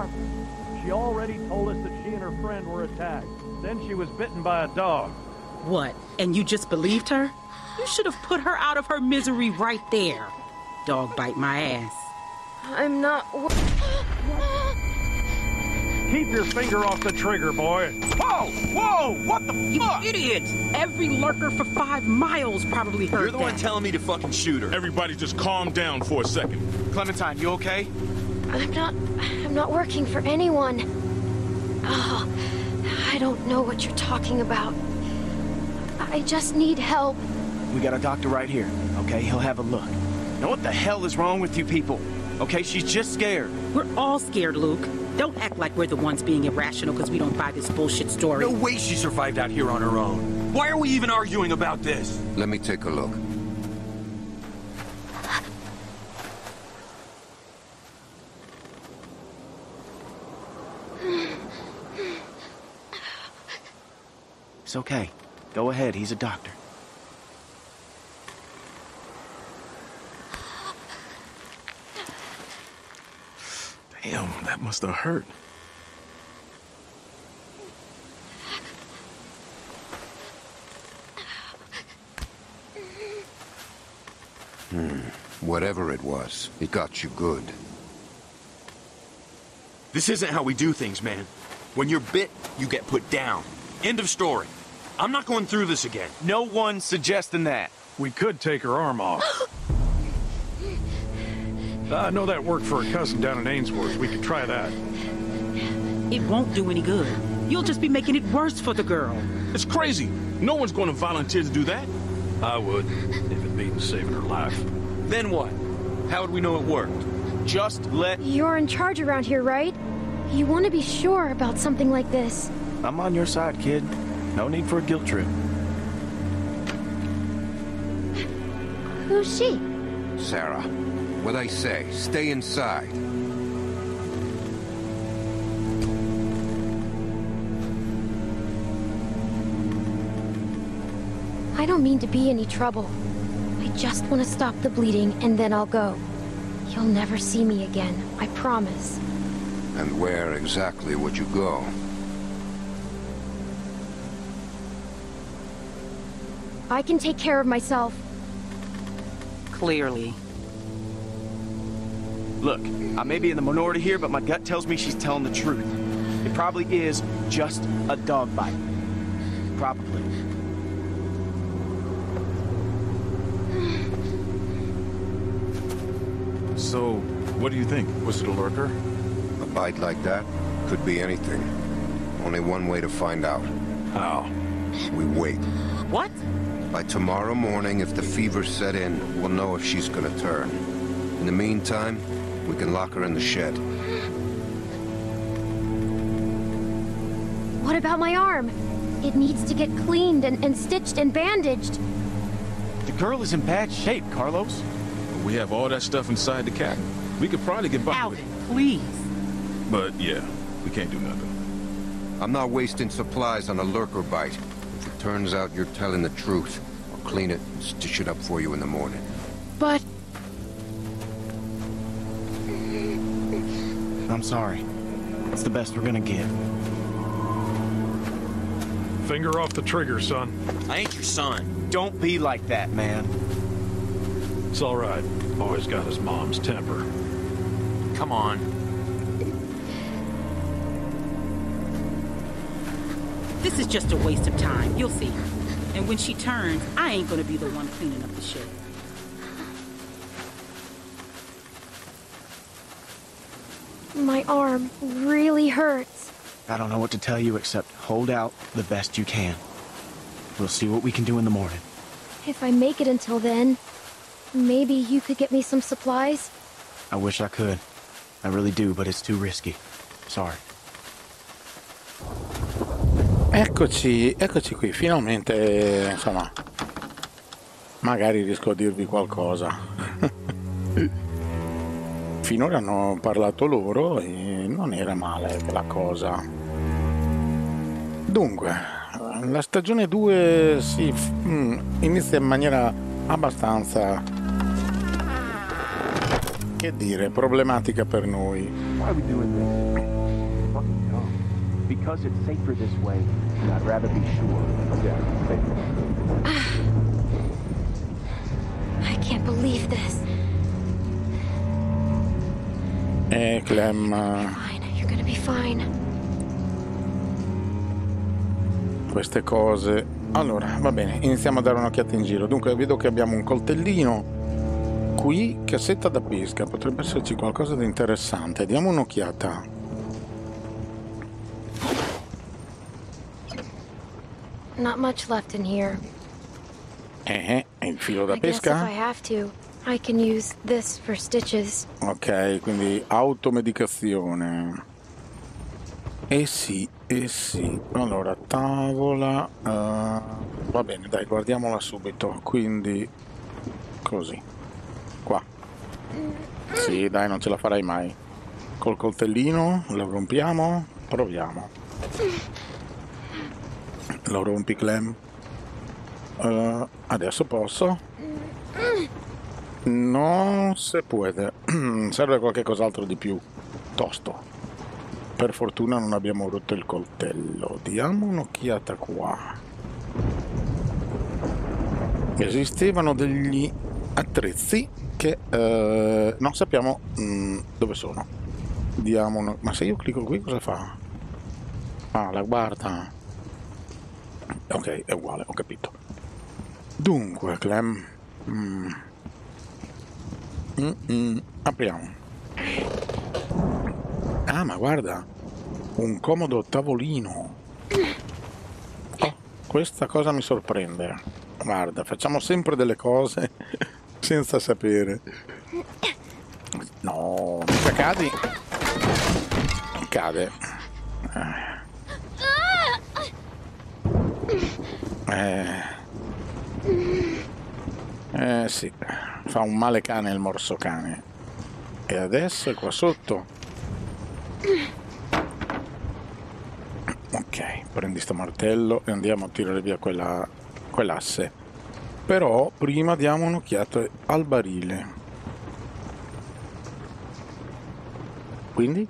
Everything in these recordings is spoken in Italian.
farm. She already told us that she and her friend were attacked. Then she was bitten by a dog. What? And you just believed her? You should have put her out of her misery right there. Dog bite my ass. I'm not... Keep your finger off the trigger, boy. Whoa! Whoa! What the fuck? You idiot! Every lurker for 5 miles probably heard You're the that. one telling me to fucking shoot her. Everybody just calm down for a second. Clementine, you okay? I'm not working for anyone. Oh, I don't know what you're talking about. I just need help. We got a doctor right here, okay? He'll have a look. Now what the hell is wrong with you people? Okay, she's just scared. We're all scared, Luke. Don't act like we're the ones being irrational because we don't buy this bullshit story. No way she survived out here on her own. Why are we even arguing about this? Let me take a look. It's okay. Go ahead, he's a doctor. Damn, that must have hurt. Whatever it was, it got you good. This isn't how we do things, man. When you're bit, you get put down. End of story. I'm not going through this again. No one's suggesting that. We could take her arm off. I know that worked for a cousin down in Ainsworth. We could try that. It won't do any good. You'll just be making it worse for the girl. It's crazy. No one's going to volunteer to do that. I would, if it means saving her life. Then what? How would we know it worked? Just let... You're in charge around here, right? You want to be sure about something like this. I'm on your side, kid. No need for a guilt trip. Who's she? Sarah, what I say, stay inside. I don't mean to be any trouble. I just want to stop the bleeding, and then I'll go. You'll never see me again, I promise. And where exactly would you go? I can take care of myself. Clearly. Look, I may be in the minority here, but my gut tells me she's telling the truth. It probably is just a dog bite. Probably. So, what do you think? Was it a lurker? A bite like that could be anything. Only one way to find out. How? We wait. What? By tomorrow morning, if the fever set in, we'll know if she's gonna turn. In the meantime, we can lock her in the shed. What about my arm? It needs to get cleaned and stitched and bandaged. The girl is in bad shape, Carlos. We have all that stuff inside the cabin. We could probably get by with Alvin, it. please. But yeah, we can't do nothing. I'm not wasting supplies on a lurker bite. If it turns out you're telling the truth, I'll clean it and stitch it up for you in the morning. But... I'm sorry. It's the best we're gonna get. Finger off the trigger, son. I ain't your son. Don't be like that, man. It's all right. Boy's got his mom's temper. Come on. This is just a waste of time. You'll see. And when she turns, I ain't gonna be the one cleaning up the shit. my arm really hurts. I don't know what to tell you except hold out the best you can. We'll see what we can do in the morning. If I make it until then, maybe you could get me some supplies? I wish I could. I really do, but it's too risky. Sorry. Eccoci qui, finalmente, insomma, magari riesco a dirvi qualcosa. Finora hanno parlato loro e non era male la cosa. Dunque, la stagione 2 si inizia in maniera abbastanza, che dire, problematica per noi. Because it's safer this way, I'd rather be sure. Yeah, safer. I can't believe this. Clem. Fine, you're gonna be fine. Queste cose. Allora, va bene, iniziamo a dare un'occhiata in giro. Dunque, vedo che abbiamo un coltellino. Qui, cassetta da pesca. Potrebbe esserci qualcosa di interessante. Diamo un'occhiata. Not much left in here. Il filo da I guess if pesca? I have to, I can use this for stitches. Ok, quindi automedicazione. Sì. Allora, tavola. Va bene, dai, guardiamola subito. Quindi, così. Qua. Sì, dai, non ce la farai mai. Col coltellino, lo rompiamo? Proviamo. Lo rompi, Clem? Adesso posso? Non si può. Serve qualche cos'altro di più tosto. Per fortuna non abbiamo rotto il coltello. Diamo un'occhiata qua. Esistevano degli attrezzi che non sappiamo dove sono. Diamo ma se io clicco qui cosa fa? Ah, la guarda. Ok, è uguale, ho capito. Dunque, Clem. Apriamo. Ah, ma guarda, un comodo tavolino. Oh, questa cosa mi sorprende. Guarda, facciamo sempre delle cose senza sapere. No, mica cadi. Cade. Sì, fa un male cane il morso cane. E adesso è qua sotto. Ok, prendi sto martello e andiamo a tirare via quell'asse. Però prima diamo un'occhiata al barile. Quindi?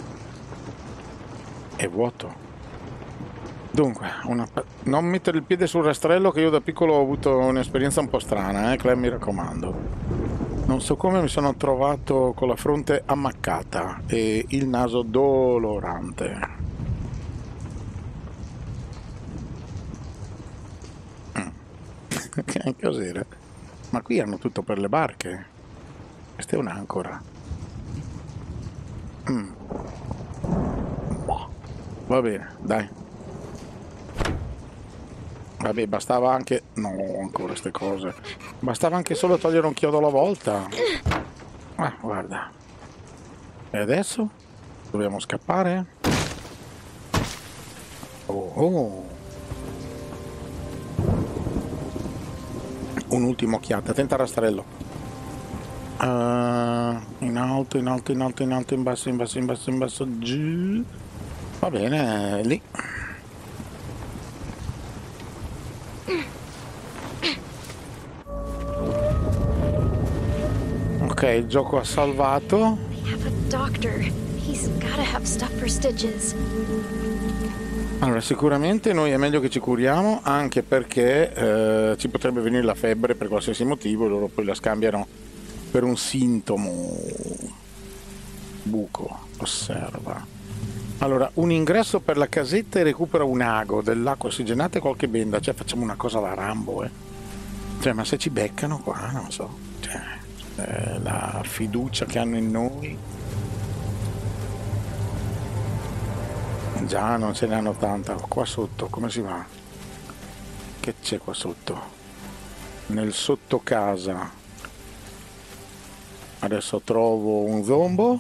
È vuoto. Dunque, non mettere il piede sul rastrello, che io da piccolo ho avuto un'esperienza un po' strana, Clem, mi raccomando. Non so come mi sono trovato con la fronte ammaccata e il naso dolorante. Che cos'era? Ma qui hanno tutto per le barche. Questa è un'ancora. Va bene, dai. Vabbè, bastava anche... No, ancora queste cose. Bastava anche solo togliere un chiodo alla volta. Ah, guarda. E adesso? Dobbiamo scappare? Oh. Un'ultima occhiata. Attenta al rastrello. In alto, in basso, giù. Va bene, lì. Ok, il gioco ha salvato. We have a doctor. He's gotta have stuff for stitches. Allora, sicuramente noi è meglio che ci curiamo, anche perché ci potrebbe venire la febbre per qualsiasi motivo e loro poi la scambiano per un sintomo. Buco, osserva. Allora, un ingresso per la casetta e recupera un ago dell'acqua ossigenata e qualche benda. Cioè, facciamo una cosa alla Rambo, Cioè, ma se ci beccano qua, non so. Cioè, la fiducia che hanno in noi. Già, non ce ne hanno tanta. Qua sotto, come si va? Che c'è qua sotto? Nel sottocasa. Adesso trovo un zombo.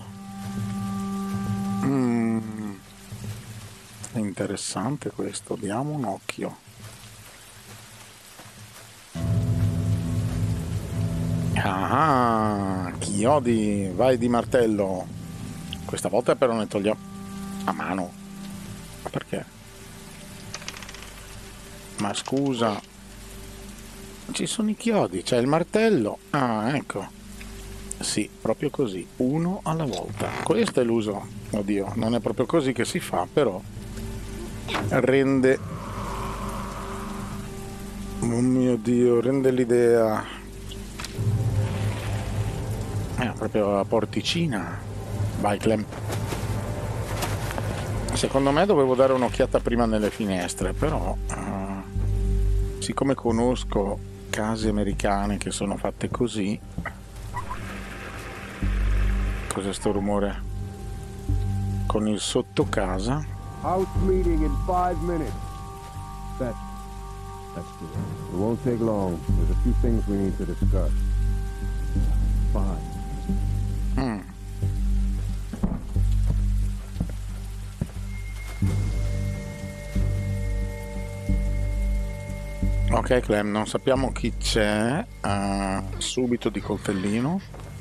Interessante questo, diamo un occhio. Ah, chiodi, vai di martello. Questa volta però ne togliamo a mano. Ma perché? Ma scusa, ci sono i chiodi, c'è il martello. Ah, ecco. Sì, proprio così, uno alla volta. Questo è l'uso. Oddio, non è proprio così che si fa, però rende, oh mio Dio, rende l'idea proprio la porticina. Vai Clem. Secondo me dovevo dare un'occhiata prima nelle finestre, però siccome conosco case americane che sono fatte così. Cos'è sto rumore? Con il sottocasa. House meeting in 5 minutes. That's good. It won't take long. There's a few things we need to discuss. Fine. Ok Clem, non sappiamo chi c'è. Subito di coltellino.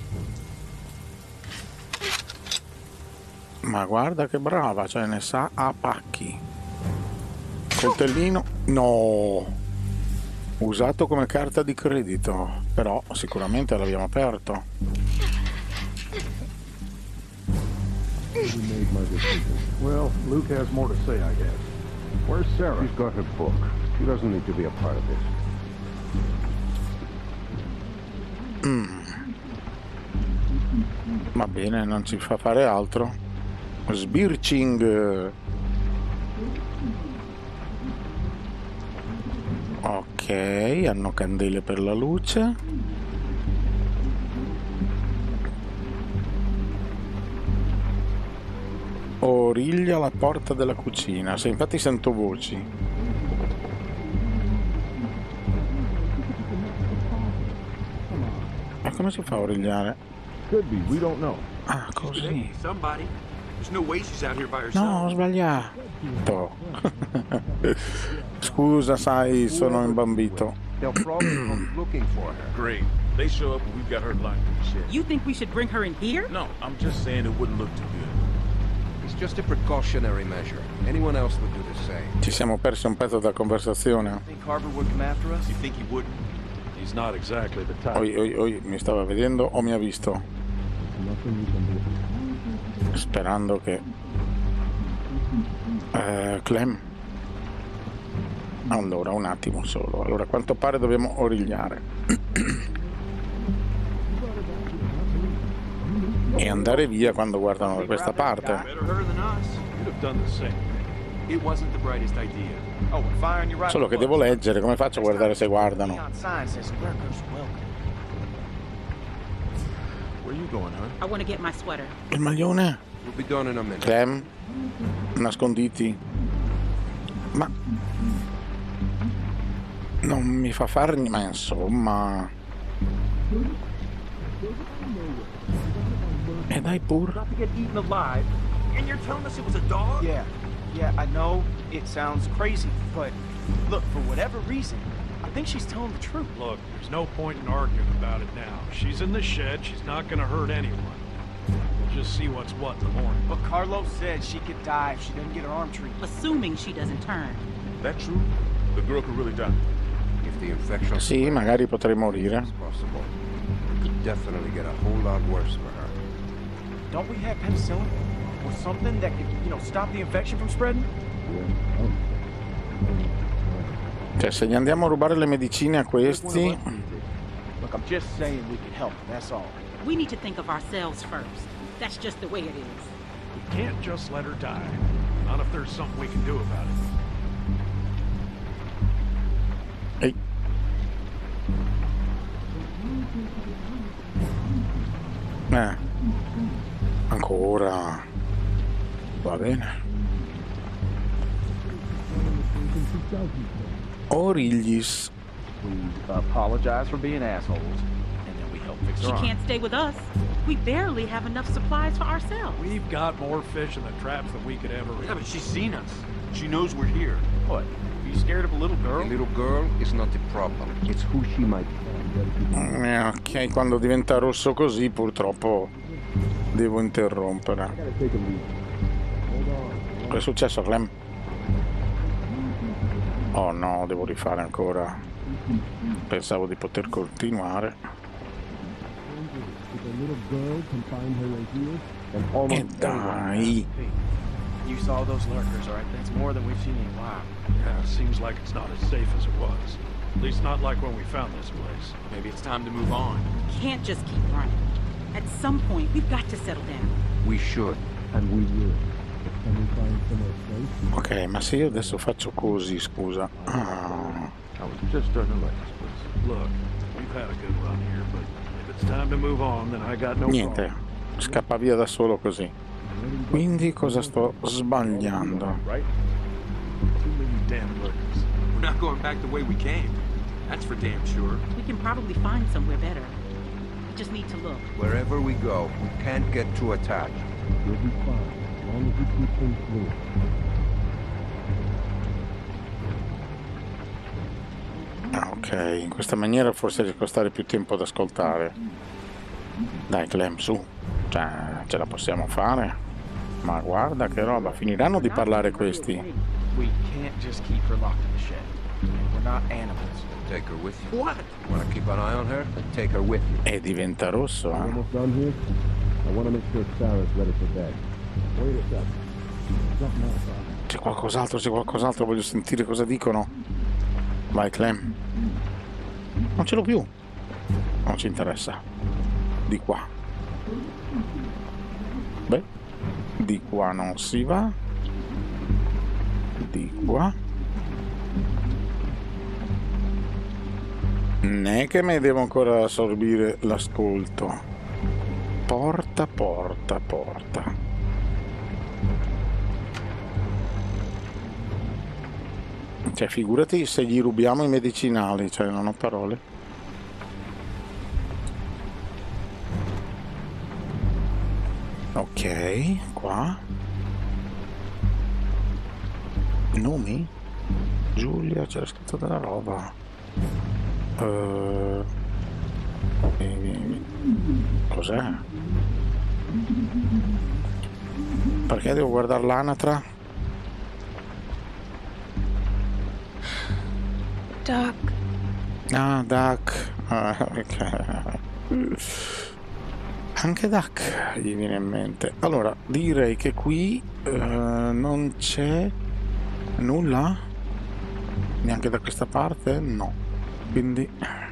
Ma guarda che brava, cioè ne sa a pacchi. Coltellino, no, usato come carta di credito, però sicuramente l'abbiamo aperto. Well, Luke has more to say, I guess. Where's Sarah? She's got her book. She doesn't need to be a part of this. Va bene, non ci fa fare altro. Sbirching. Ok, hanno candele per la luce. Origlia la porta della cucina. Sì, infatti sento voci. Ma come si fa a origliare? Could be, we don't know. Ah, così. Somebody. There's no way she's out here by No, ho herself. sbagliato. Scusa, sai, sono imbambito. They'll probably come looking for her. Great. They show up and we've got her locked in the shed. You think we should bring her in here? No, I'm just saying it wouldn't look too good. It's just a precautionary measure. Anyone else would do the same. Ci siamo persi un pezzo della conversazione. Think Carver would come after us? You think he wouldn't? He's not exactly the type. Oi, oi, oi, mi stava vedendo o mi ha visto? Sperando che... Clem? Allora, un attimo solo. Allora, a quanto pare dobbiamo origliare. E andare via quando guardano da questa parte. Better her than us. You'd have done the same. It wasn't the brightest idea. Oh, we're firing you right. Solo che devo leggere, come faccio a guardare se guardano? Neon sign says lurkers welcome. Where you going, huh? I want to get my sweater. Il maglione? We'll be done in a minute. Clem? Nasconditi? Ma... non mi fa fare... ma insomma... E dai pur. Not to get eaten alive. And you're telling us it was a dog? Yeah, I know it sounds crazy, but look, for whatever reason, I think she's telling the truth. Look, there's no point in arguing about it now. She's in the shed. She's not going to hurt anyone. We'll just see what's what in the morning. But Carlos said she could die if she doesn't get her arm treated. Assuming she doesn't turn. That true? The girl could really die. If the infection Sì, magari potrei morire. is possible, it could definitely get a whole lot worse for her. Don't we have penicillin? Or something that could, stop the infection from spreading? Cioè, se gli andiamo a rubare le medicine a questi... Look, I'm just saying we could help, that's all. We need to think of ourselves first. That's just the way it is. We can't just let her die. Not if there's something we can do about it. Ehi. Ancora. Va bene. Origli's. We apologize for being assholes, and then we help fix her She arm. can't stay with us. We barely have enough supplies for ourselves. We've got more fish in the traps than we could ever eat. Yeah, but she's seen us. She knows we're here. What? Are you scared of a little girl? The little girl is not the problem. It's who she might be. Ok, quando diventa rosso così purtroppo devo interrompere. Cosa è successo, Clem? Oh no, devo rifare ancora. Pensavo di poter continuare. E dai. You saw those lurkers, alright? That's more than we've seen in a while. Yeah, seems like it's not as safe as it was. At least not like when we found this place. Maybe it's time to move on. Can't just keep running. At some point, we've got to settle down. We should. And we will. But can we find somewhere safe? Ok, ma se io adesso faccio così, scusa. Ah. I was just starting to like this place. Look, we've had a good run here, but if it's time to move on, then I got no Niente, problem. scappa via da solo così. Quindi cosa sto sbagliando? Right? Too many damn lurkers. We're not going back the way we came. That's for damn sure. We can probably find somewhere better. We just need to look. Wherever we go, we can't get too attached. We'll be fine, as long as we keep things moving. Ah, ok, in questa maniera forse riesco a stare più tempo ad ascoltare. Dai Clem, su. Cioè, ce la possiamo fare? Ma guarda che roba, finiranno di parlare questi. We can't just keep her locked in the shed. We're not animals. Take her with you. What? You want to keep an eye on her? Then take her with you. E diventa rosso, We're eh? almost done here. I want to make sure Sarah's ready for bed. Wait a second. Something else. C'è qualcos'altro, voglio sentire cosa dicono. Vai Clem. Non ce l'ho più. Non ci interessa. Di qua. Beh, di qua non si va. Di qua. Né che mi devo ancora assorbire l'ascolto. Porta. Cioè, figurati se gli rubiamo i medicinali, cioè non ho parole. Ok, qua. Nomi? Giulia, c'era scritto della roba. Cos'è? Perché devo guardare l'anatra? Doc. Ah, Duck. Ah, ok. Anche Duck gli viene in mente. Allora, direi che qui non c'è nulla? Neanche da questa parte? No. Quindi...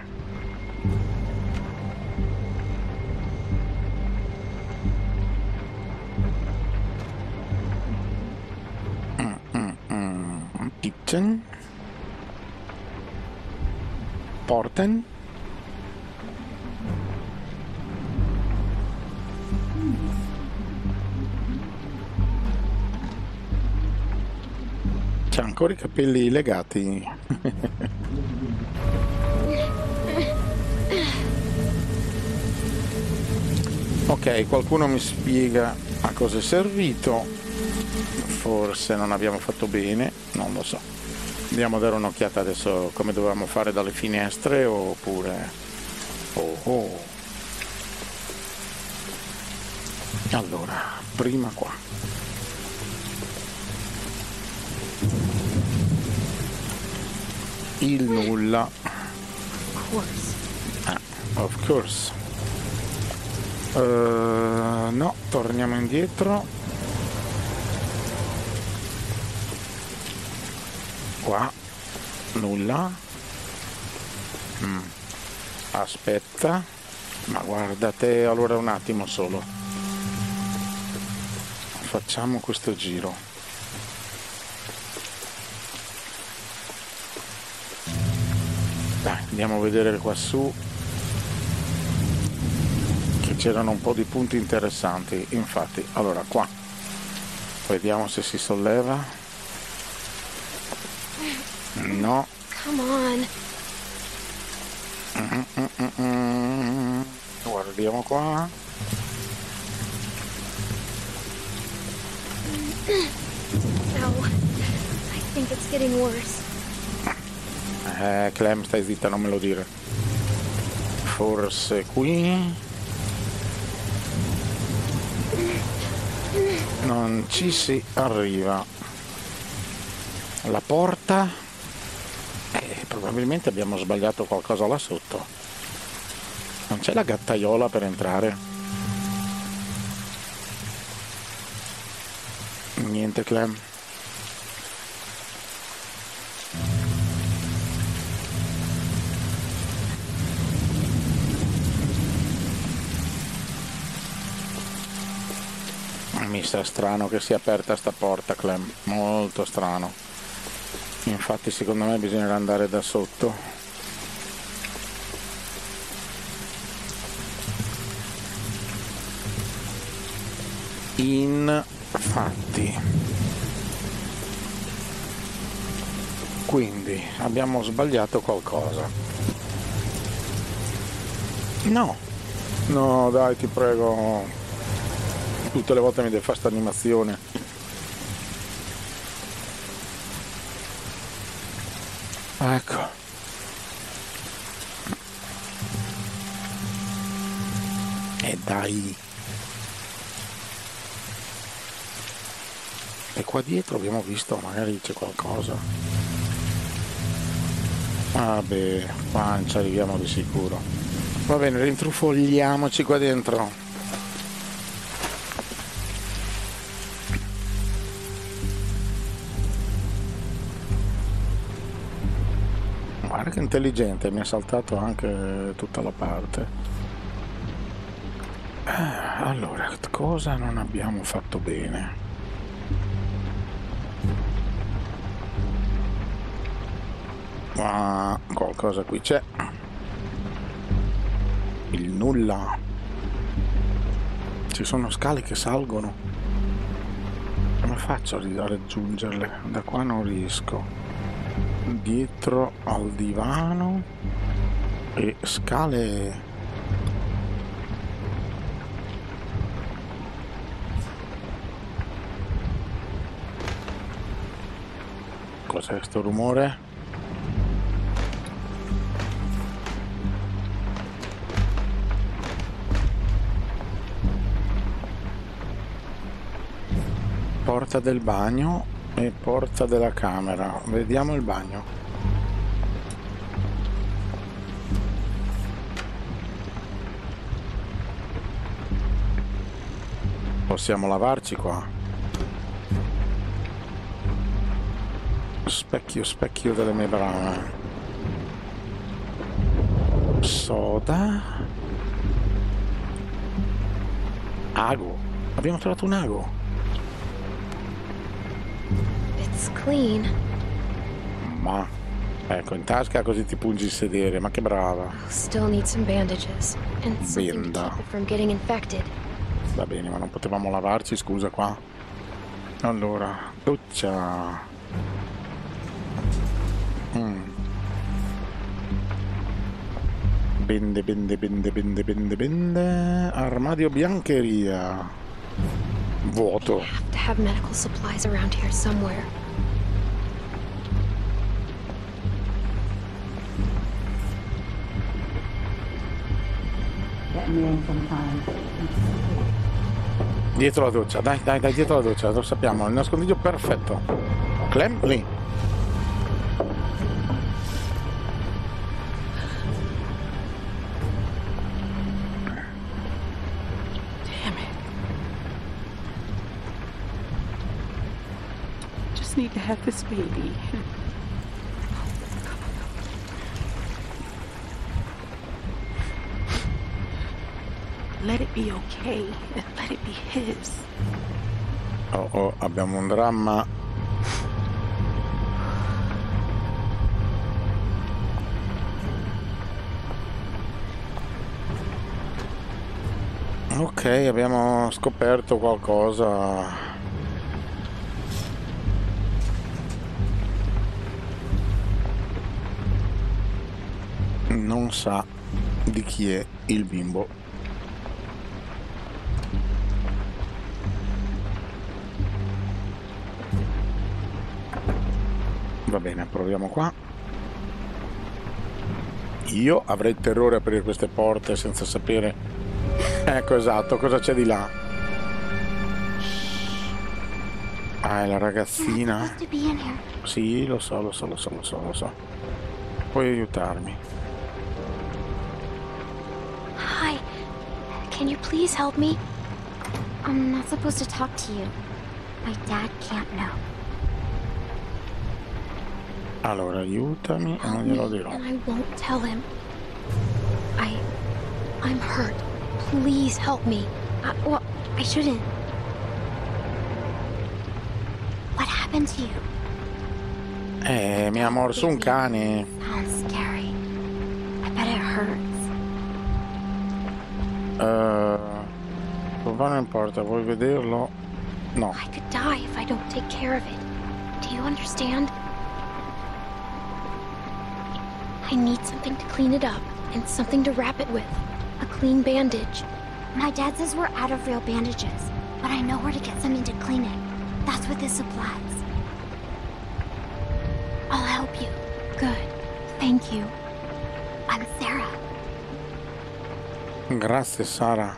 Kitchen. Porten. C'ha ancora i capelli legati. Ok, qualcuno mi spiega a cosa è servito. Forse non abbiamo fatto bene, non lo so. Andiamo a dare un'occhiata adesso come dovevamo fare dalle finestre oppure... Oh. Allora, prima qua. Il nulla. Of course. No, torniamo indietro. Qua nulla. Aspetta, ma guardate, allora un attimo solo, facciamo questo giro. Dai, andiamo a vedere qua su, che c'erano un po' di punti interessanti. Infatti, allora qua vediamo se si solleva. No. Come on. Guardiamo qua. Ow. I think it's getting worse. Clem, stai zitta, non me lo dire. Forse qui. Non ci si arriva. La porta. Probabilmente abbiamo sbagliato qualcosa là sotto. Non c'è la gattaiola per entrare? Niente, Clem. Mi sa strano che sia aperta sta porta, Clem. Molto strano. Infatti secondo me bisognerà andare da sotto. Infatti. Quindi abbiamo sbagliato qualcosa. No. No, dai, ti prego. Tutte le volte mi deve fare sta animazione. Ecco. E dai. E qua dietro abbiamo visto, magari c'è qualcosa. Vabbè, qua non ci arriviamo di sicuro. Va bene, rintrufogliamoci qua dentro. Guarda che intelligente, mi ha saltato anche tutta la parte. Allora, cosa non abbiamo fatto bene? Ah, qualcosa qui c'è. Il nulla. Ci sono scale che salgono. Come faccio a raggiungerle? Da qua non riesco. Dietro al divano e scale. Cos'è sto rumore? Porta del bagno e porta della camera. Vediamo il bagno. Possiamo lavarci qua. Specchio, specchio delle mie brame. Soda. Ago. Abbiamo trovato un ago. It's clean. Ma ecco, in tasca così ti pungi il sedere, ma che brava. Still need some bandages and something to keep it from getting infected. Va bene, ma non potevamo lavarci, scusa qua. Allora, doccia. Bende, bende, bende, bende, bende, bende. Armadio biancheria. Vuoto. Have to have medical supplies around here somewhere. Dietro la doccia, dai, dai, dai, dietro la doccia, lo sappiamo, il nascondiglio perfetto. Clem, lì. Damn it. Just need to have this baby. Let it be okay. Let it be his. Oh, oh, abbiamo un dramma. Ok, abbiamo scoperto qualcosa. Non sa di chi è il bimbo. Va bene, proviamo qua. Io avrei terrore a aprire queste porte senza sapere. Ecco, esatto, cosa c'è di là? Ah, è la ragazzina. Sì, lo so. Puoi aiutarmi. Hi. Can you please help me? I'm not supposed to talk to you. My dad can't know. Allora, aiutami e non glielo dirò. And I won't tell him. I'm hurt. Please help me. Well, I shouldn't. What happened to you? Mi ha morso un cane. Sounds scary. I bet it hurts. Non importa, vuoi vederlo? No. I could die if I don't take care of it. Do you understand? I need something to clean it up and something to wrap it with. A clean bandage. My dad says we're out of real bandages, but I know where to get something to clean it. That's with his supplies. I'll help you. Good. Thank you. I'm Sarah. Grazie, Sara.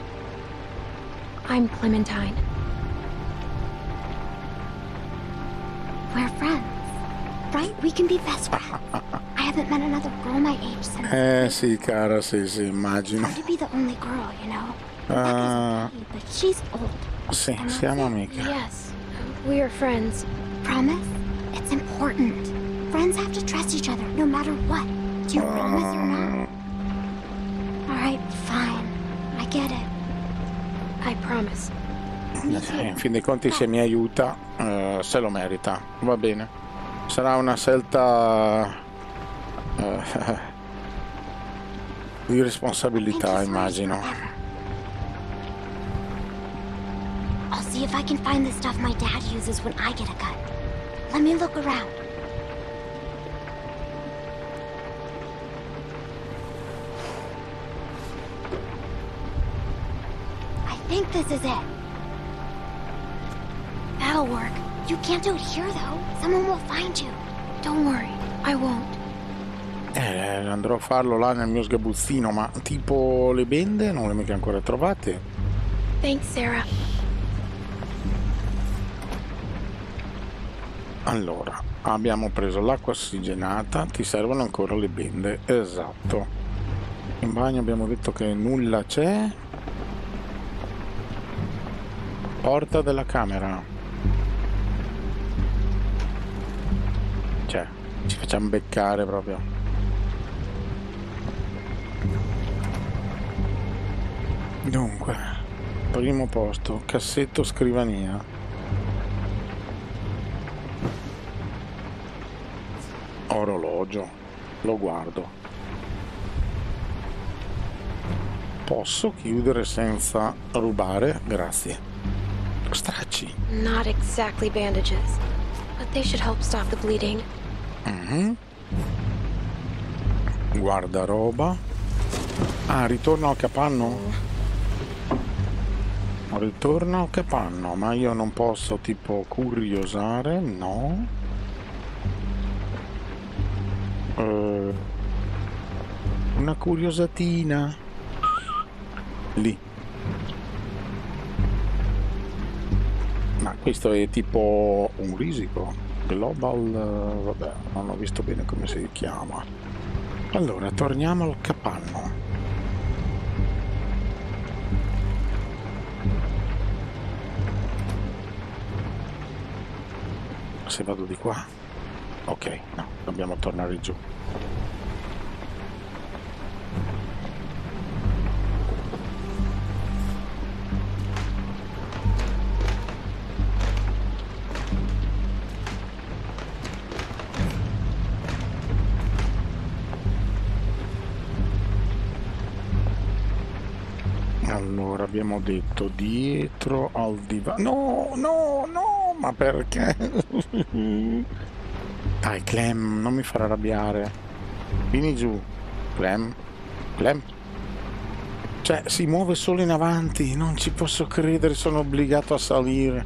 I'm Clementine. We're friends, right? We can be best friends. I haven't met another girl my age since. Sì, cara, sì, immagino. Hard to be the only girl, you know. But she's old. Sì, siamo amiche. Yes, we are friends. Promise? It's important. Friends have to trust each other, no matter what. Do you promise or not? Alright, fine. I get it. I promise. In fin dei conti, se mi aiuta, se lo merita. Va bene. Sarà una scelta di responsabilità, immagino. I'll see if I can find the stuff my dad uses when I get a cut. Let me look around. I think this is it. That'll work. You can't do it here, though. Someone will find you. Don't worry, I won't. Andrò a farlo là nel mio sgabuzzino, ma tipo le bende non le ho mica ancora trovate. Thanks, Sarah. Allora, abbiamo preso l'acqua ossigenata, ti servono ancora le bende, esatto. In bagno abbiamo detto che nulla c'è. Porta della camera. Cioè, ci facciamo beccare proprio. Dunque, primo posto, cassetto scrivania. Orologio, lo guardo. Posso chiudere senza rubare? Grazie. Stracci. Not exactly bandages, but they should help stop the bleeding. Guardaroba. Ah, ritorno al capanno? Ritorno al capanno, ma io non posso tipo curiosare, no? Una curiosatina. Lì. Ma questo è tipo un risico. Global... vabbè, non ho visto bene come si chiama. Allora, torniamo al capanno. Se vado di qua? Ok, no, dobbiamo tornare giù. Allora, abbiamo detto dietro al divano. No, ma perché? Dai, Clem, non mi far arrabbiare. Vieni giù, Clem. Cioè, si muove solo in avanti, non ci posso credere, sono obbligato a salire.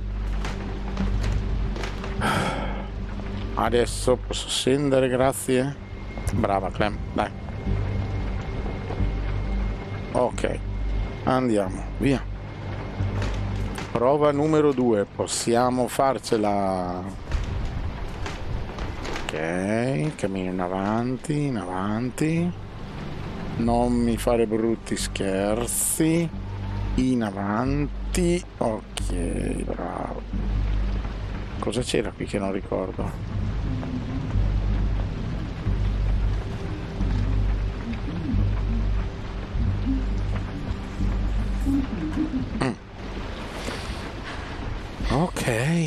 Adesso posso scendere, grazie. Brava, Clem, dai. Ok. Andiamo, via. Prova numero 2, possiamo farcela. Ok, cammino in avanti. Non mi fare brutti scherzi. In avanti. Ok, bravo. Cosa c'era qui che non ricordo? Ok.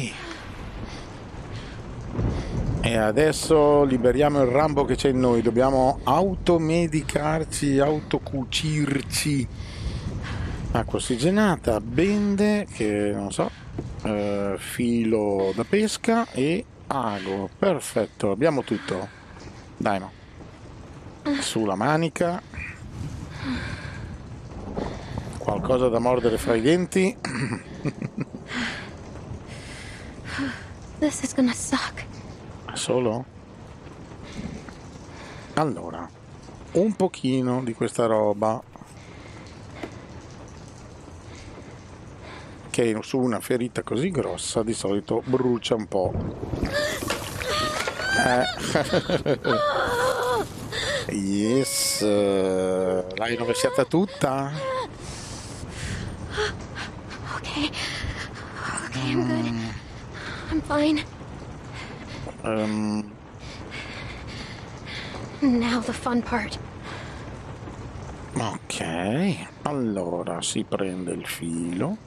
E adesso liberiamo il Rambo che c'è in noi. Dobbiamo automedicarci, autocucirci. Acqua ossigenata, bende, che non so, filo da pesca e ago. Perfetto, abbiamo tutto. Dai, no. Sulla manica. Qualcosa da mordere fra i denti. This is gonna suck. Solo? Allora, un pochino di questa roba che su una ferita così grossa di solito brucia un po'. Yes, l'hai rovesciata tutta? Okay, I'm good. I'm fine. Now the fun part. Ok, allora si prende il filo.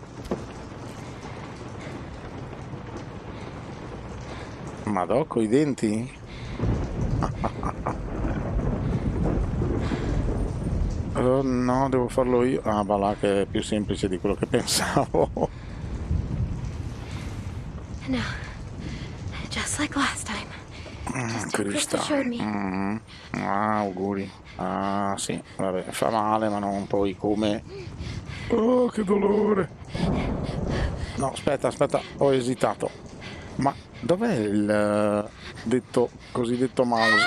Madò, coi denti? Oh, no, devo farlo io. Ah, va là, che è più semplice di quello che pensavo. Now, just like last time. Just how Krista showed me. Ah, auguri. Ah, sì, vabbè, fa male, ma non poi come... Oh, che dolore. No, aspetta, ho esitato. Ma dov'è il cosiddetto mouse?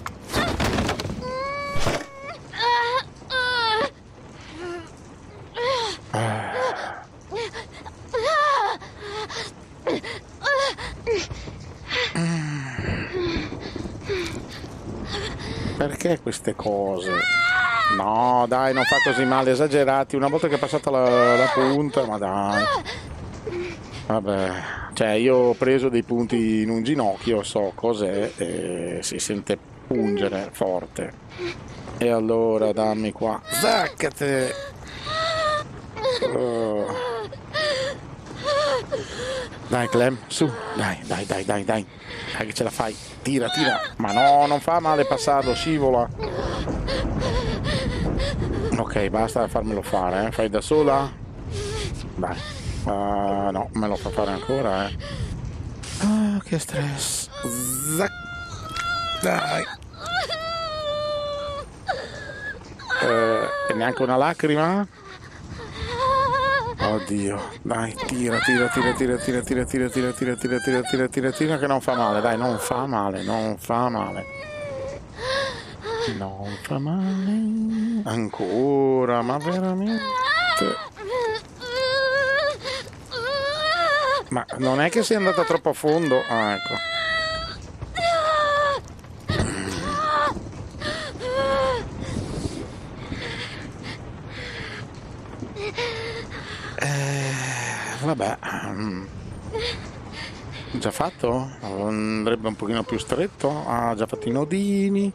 Perché queste cose? No, dai, non fa così male, esagerati. Una volta che è passata la punta, ma dai. Vabbè, cioè io ho preso dei punti in un ginocchio, so cos'è, e si sente pungere forte. E allora dammi qua. Zaccate! Oh. Dai Clem, su, dai che ce la fai, tira, ma no, non fa male passarlo, scivola. Ok, basta farmelo fare, fai da sola? Dai, no, me lo fa fare ancora, Ah, che stress. Zac. Dai. E neanche una lacrima? Oddio, dai, tira, che non fa male, dai, non fa male. Ancora, ma veramente? Ma non è che sei andata troppo a fondo? Ah, ecco. Vabbè, già fatto? Andrebbe un pochino più stretto. Ah, già fatto i nodini.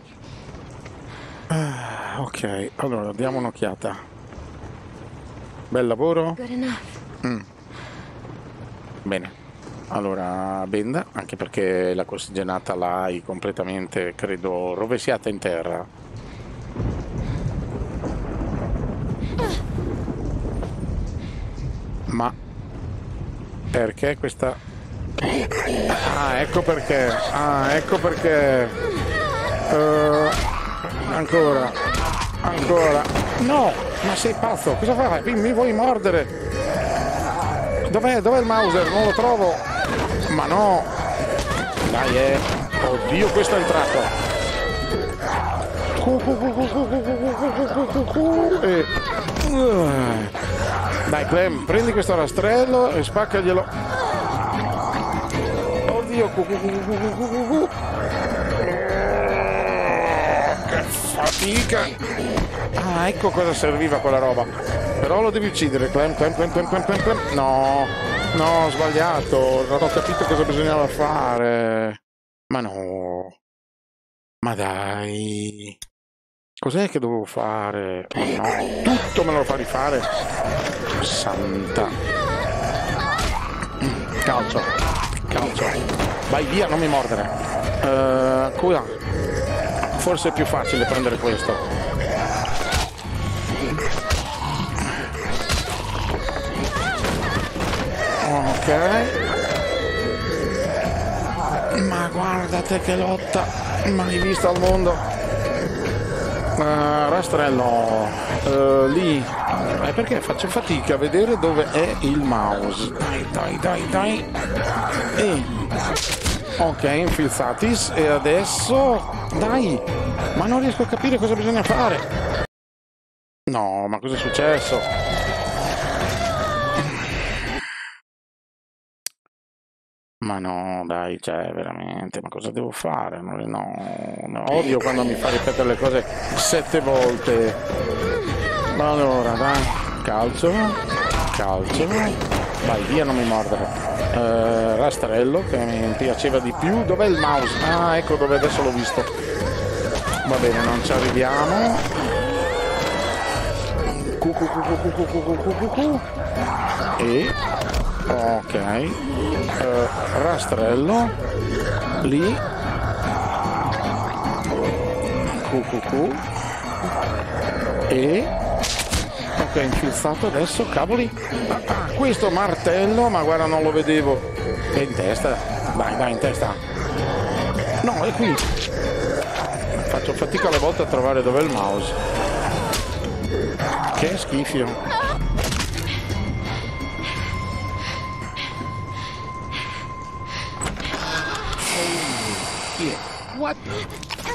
Ok, allora diamo un'occhiata. Bel lavoro. Bene, allora benda, anche perché la ossigenata l'hai completamente, credo, rovesciata in terra. Ma perché questa... Ah, ecco perché. Ancora. No, ma sei pazzo, cosa fai? Mi vuoi mordere? Dov'è il Mauser? Non lo trovo. Ma no. Dai, Oddio, questo è entrato. Dai Clem, prendi questo rastrello e spaccaglielo. Oddio. Che fatica. Ah, ecco cosa serviva quella roba. Però lo devi uccidere, Clem. No. No, ho sbagliato, non ho capito cosa bisognava fare. Ma no. Ma dai. Cos'è che dovevo fare? Ma no, tutto me lo fa rifare. Santa. Calcio. Calcio. Vai via, non mi mordere. Qua. Forse è più facile prendere questo. Ok. Ma guardate che lotta, mai vista al mondo. Rastrello, lì. Perché faccio fatica a vedere dove è il mouse. Dai. Ok, infilzatis. E adesso, dai. Ma non riesco a capire cosa bisogna fare. No, ma cosa è successo? Ma no, dai, cioè, veramente, ma cosa devo fare? No, odio quando mi fa ripetere le cose 7 volte. Ma allora, dai, calcio, vai via, non mi mordere. Rastrello, che mi piaceva di più. Dov'è il mouse? Ah, ecco dove, adesso l'ho visto. Va bene, non ci arriviamo. E... ok, rastrello lì, e ok, infilzato adesso, cavoli, questo martello, ma guarda, non lo vedevo. È in testa, dai, in testa. No, è qui. Faccio fatica alle volte a trovare dov'è il mouse. Che schifo. What the?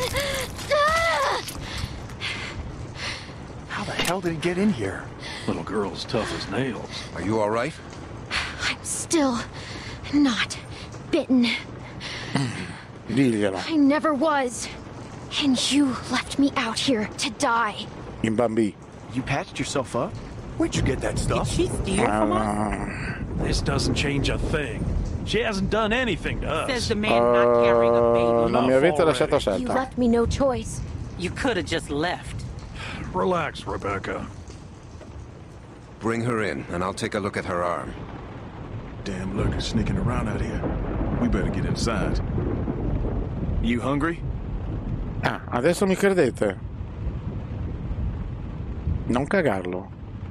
How the hell did he get in here? Little girl's tough as nails. Are you all right? I'm still not bitten. Diglielo. I never was. And you left me out here to die. In Bambi. You patched yourself up? Where'd you get that stuff? Did she steal from us? This doesn't change a thing. She hasn't done anything to us. Says the man not carrying a baby. Non mi avete lasciato You scelta. left me no choice. You could have just left. Relax, Rebecca. Bring her in, and I'll take a look at her arm. Damn lurkers sneaking around out here. We better get inside. You hungry? Ah, adesso mi credete? Non cagarlo.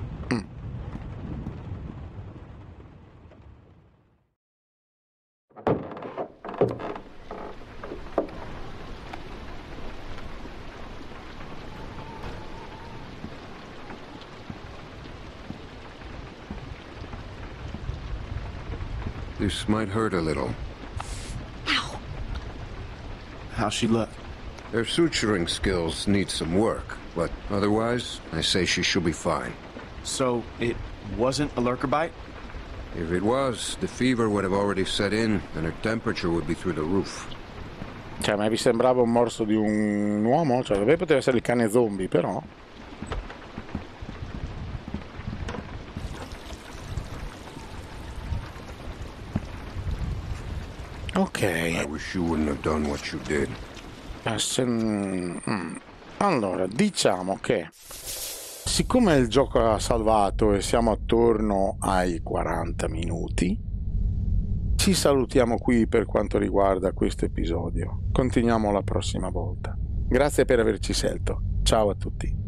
This might hurt a little. Ow. How's she look? Her suturing skills need some work, but otherwise, I say she should be fine. So, it wasn't a lurker bite? If it was, the fever would have already set in, and her temperature would be through the roof. Cioè, ma vi sembrava un morso di un uomo? Cioè, dove poteva essere il cane zombie, però. Ok. I wish you wouldn't have done what you did. Allora, diciamo che siccome il gioco ha salvato e siamo attorno ai 40 minuti, ci salutiamo qui per quanto riguarda questo episodio. Continuiamo la prossima volta. Grazie per averci scelto. Ciao a tutti.